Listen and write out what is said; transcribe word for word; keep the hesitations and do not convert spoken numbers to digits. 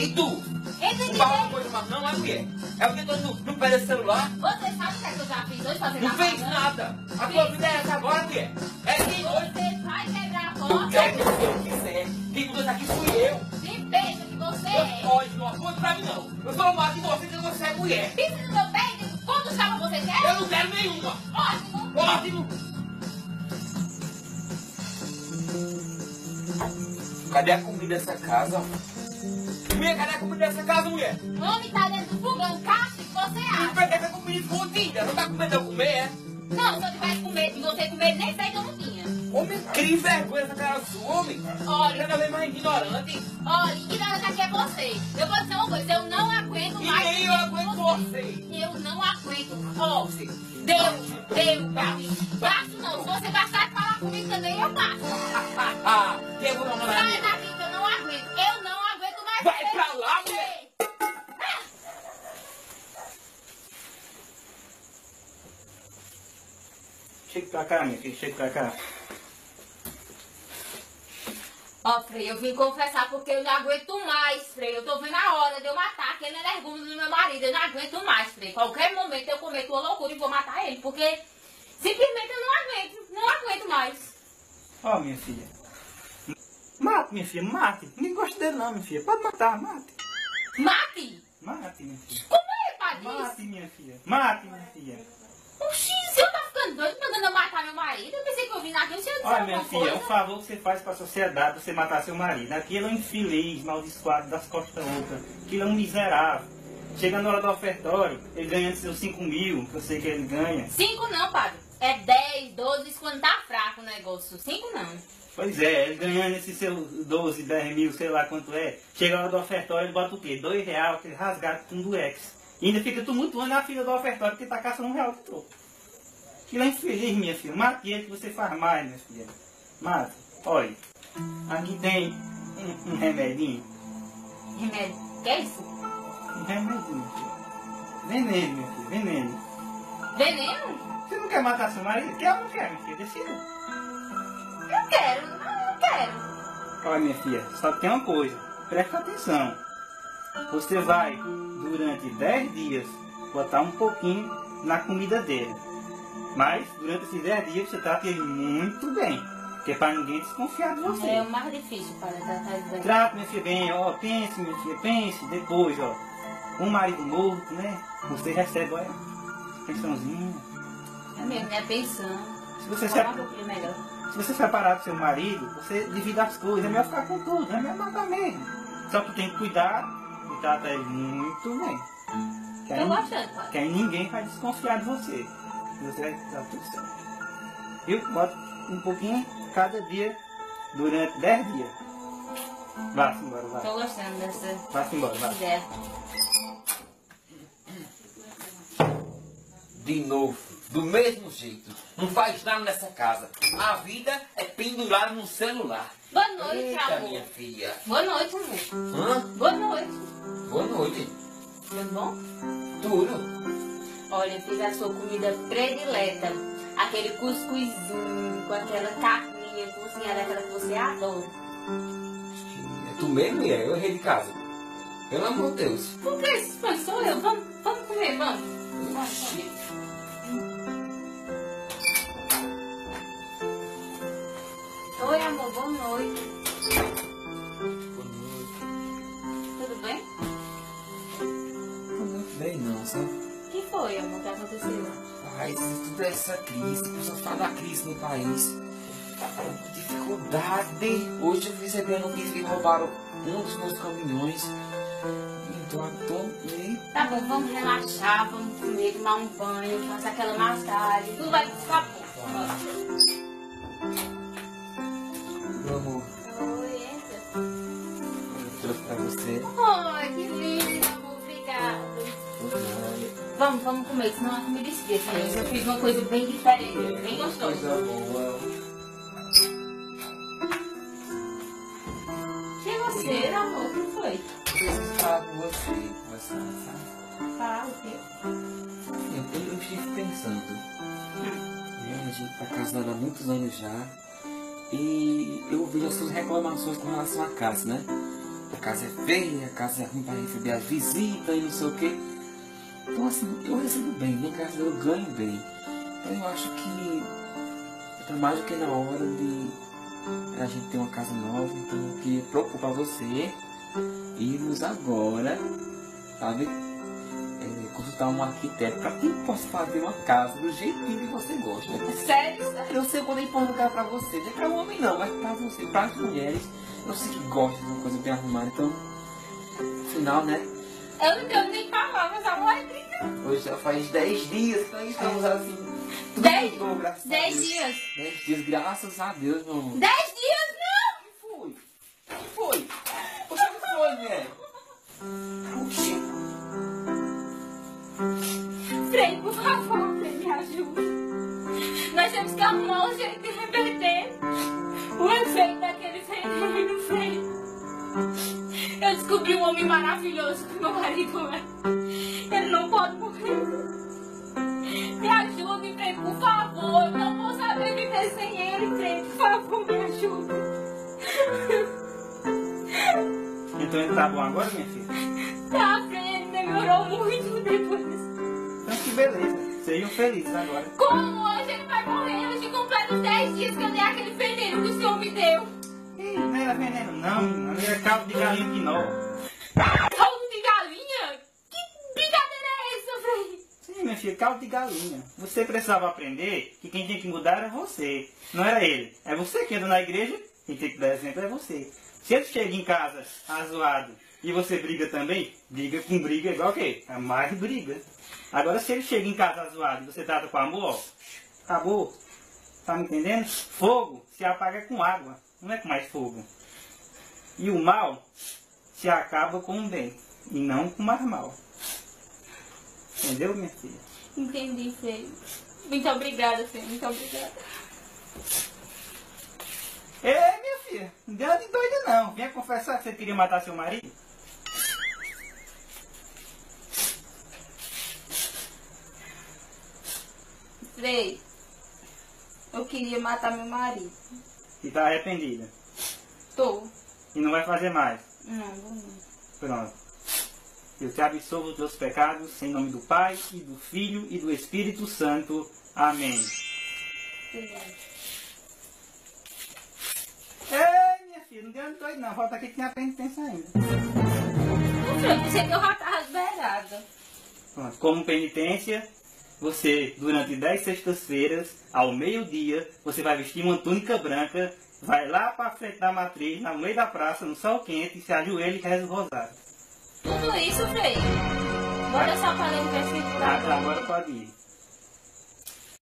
E tu? Entendi. Não fala uma coisa mais não, é mulher? É porque tu não, não pega celular? Você sabe o que, é que eu já fiz hoje fazendo Não a fez porta? nada. A tua vida é essa agora, mulher. É quem hoje. Você vai quebrar a Eu porta. quero que eu quiser. Quem mudou aqui fui eu. Se pensa que você é. Não pode, não aponta pra mim não. Eu sou o marido de você que você é mulher. Pisa no meu pé. Quantos chapas você quer? Eu não quero nenhuma. Ótimo. Ótimo. Cadê a comida dessa casa? Mulher, cadê a comida dessa casa, mulher? Homem tá dentro do fogão, caixa que você Não acha. pega essa comida escondida. Não tá com medo de eu comer, é? Não, se eu tivesse com medo de você comer, nem sei que eu não tinha. Homem, cria vergonha essa cara sua, homem. Olha, Cada vez mais ignorante. olha, ignorante aqui é você. Eu vou dizer uma coisa, eu não aguento E mais. nem eu aguento você. Eu não aguento. Ó, Deus, Deus, pra mim. Baixo não, se você gastar de falar comigo também, eu baixo. Ah, que eu vou não Sai daqui que eu não aguento. Eu não aguento mais. Vai você. pra lá, mulher. Chega pra cá, minha filha, chega pra cá. Ó, Frei, eu vim confessar porque eu não aguento mais, Frei. Eu tô vendo a hora de eu matar aquele energúmeno do meu marido. Eu não aguento mais, Frei. Qualquer momento eu cometo uma loucura e vou matar ele, porque simplesmente eu não aguento. Não aguento mais. Ó, minha filha. Mate, minha filha, mate. Ninguém gosta dele não, minha filha. Pode matar, mate. Mate! Mate, minha filha. Como é, padre? Mate, minha filha. Mate, minha filha. Oxi, se eu tá ficando doido mandando eu matar meu marido, eu pensei que eu vim aqui, eu sei dizer Olha, alguma minha filha, é um coisa. favor que você faz pra sociedade, você matar seu marido. Aquilo é um infeliz, maldiçoado das costas outras. Aquilo é um miserável. Chega na hora do ofertório, ele ganha seus cinco mil, que eu sei que ele ganha. Cinco não, padre. É dez, doze, isso quando tá fraco o negócio. Cinco não. Pois é, ele ganhando esses seus doze, dez mil, sei lá quanto é. Chega a hora do ofertório, ele bota o quê? Dois reais, aquele rasgado com duex. E ainda fica tumultuando na fila do ofertório, porque tá caçando um real de troco. Aquilo é infeliz, minha filha. Mate ele que você faz mais, minha filha. Mate. Olha, aqui tem um, um remedinho. Remédio. Que é isso? Um remedinho, minha filha. Veneno, minha filha, veneno. Veneno? Você não quer matar seu marido? Quer ou não quer, minha filha? Decida. Eu quero. Não, eu quero. Olha, minha filha, só tem uma coisa. Presta atenção. Você vai, durante dez dias, botar um pouquinho na comida dele. Mas, durante esses dez dias, você trata ele muito bem. Porque é para ninguém desconfiar de você. É o mais difícil para tratar de bem. Trata, minha filha, bem. Ó, pense, minha filha, pense. Depois, ó, um marido morto, né? Você recebe, olha, pensãozinha. É mesmo, né? Pensando. Se você, se, Falar um pouquinho melhor. se você separar do seu marido, você divide as coisas. É melhor ficar com tudo, é melhor matar mesmo. Só que tem que cuidar e trata ele muito bem. Que aí, Tô gostando, pai. que aí ninguém vai desconfiar de você. Você vai dar tudo certo. Eu boto um pouquinho cada dia durante dez dias. Vá-se embora, vai. Tô gostando dessa Vá-se embora, vai. ideia. De novo, do mesmo jeito. Não faz nada nessa casa. A vida é pendurada no celular. Boa noite, Eita, amor. minha filha. Boa noite, amor. Hã? Boa noite. Boa noite. Tudo bom? Tudo. Olha, eu fiz a sua comida predileta. Aquele cuscuzinho com aquela carninha cozinhada, aquela que você adora. É tu mesmo, mulher? Eu errei de casa. Pelo amor de Deus. Por que isso? Mas sou eu. Vamos, vamos comer, vamos. Oxi. Oi, amor. Boa noite. Boa noite. Tudo bem? Não muito bem não, sabe? O que foi, amor? O que aconteceu? Mas tudo é essa crise, a pessoa fala da crise no país. Dificuldade. Hoje eu recebi a notícia que roubaram um dos meus caminhões. Então, então, e... Tá bom, vamos relaxar, vamos comer, tomar um banho, fazer aquela massagem. Tudo vai ficar bom. Meu amor, Oi, entra. eu trouxe pra você. Ai, que lindo, amor. Obrigada. Vamos, vamos comer, senão a comida esqueça. Eu fiz uma coisa bem diferente, bem gostosa. Coisa boa. Quem é você, amor? O que foi? Preciso falar com você, conversar, sabe? Fala, o quê? Eu, eu, eu estive pensando. A gente tá casado há muitos anos já. E eu vejo as suas reclamações com relação à casa, né? a casa é feia, a casa é ruim para receber as visitas e não sei o que. Então assim, eu recebo bem, né? Graças a Deus eu ganho bem. Então eu acho que está mais do que na hora de a gente ter uma casa nova. Então eu queria propor para você irmos agora, sabe, é, consultar um arquiteto para que possa fazer uma casa do jeitinho que você gosta. Sério? Eu sei quando é importante lugar para você, não é para o homem não, mas para você, para as mulheres. Eu sei que gosta de uma coisa bem arrumada, então, no final, né? Eu não tenho nem palavras, amor, é brincando. Hoje já faz dez dias que nós estamos assim. Tudo Dez? mudou, graças a Dez Deus. dias. Dez dias, graças a Deus, meu amor. Dez dias, não! O que foi? O que foi? O que foi, mulher? O quê? Frei, por favor, Frei, me ajuda. Nós temos que arrumar um jeito de reverter o efeito daquele veneno, Frei. Eu descobri um homem maravilhoso que meu marido é. Ele não pode morrer. Me ajude, Frei, por favor. Eu não vou saber viver sem ele, Frei. Por favor, me ajude. Então ele tá bom agora, minha filha? Tá, Frei, ele melhorou muito depois. Então que beleza. Sejam felizes agora. Como hoje ele vai morrer? Hoje completa os dez dias que eu dei aquele veneno que o senhor me deu. Ih, não era veneno não, menina. Era caldo de galinha de novo. Caldo de galinha? Que brincadeira é essa, Frei? Sim, minha filha, caldo de galinha. Você precisava aprender que quem tinha que mudar era você. Não era ele. É você que anda na igreja, quem tem que dar exemplo é você. Se ele chega em casa azoado e você briga também, briga com briga igual o quê? É mais briga. Agora se ele chega em casa azoado e você trata com amor, acabou. Tá me entendendo? Fogo se apaga com água, não é com mais fogo. E o mal se acaba com o bem, e não com mais mal. Entendeu, minha filha? Entendi, Frei. Muito obrigada, Frei. Muito obrigada. É, minha filha, não deu de doida não. Venha confessar que você queria matar seu marido. Frei, eu queria matar meu marido. E tá arrependida. Tô. E não vai fazer mais. Não, vou não. Pronto. Eu te absolvo dos teus pecados, em nome do Pai, e do Filho, e do Espírito Santo. Amém. Obrigada. É, minha filha, não deu de doida não. Volta aqui que tem a penitência ainda. Ô, Frei, você que eu já tava liberada. Pronto. Como penitência, você, durante dez sextas-feiras, ao meio-dia, você vai vestir uma túnica branca, vai lá para frente da matriz, no meio da praça, no sol quente, se ajoelha e reza o rosário. Tudo isso, Frei. Bora só para ler o versículo Ah, agora. agora pode ir.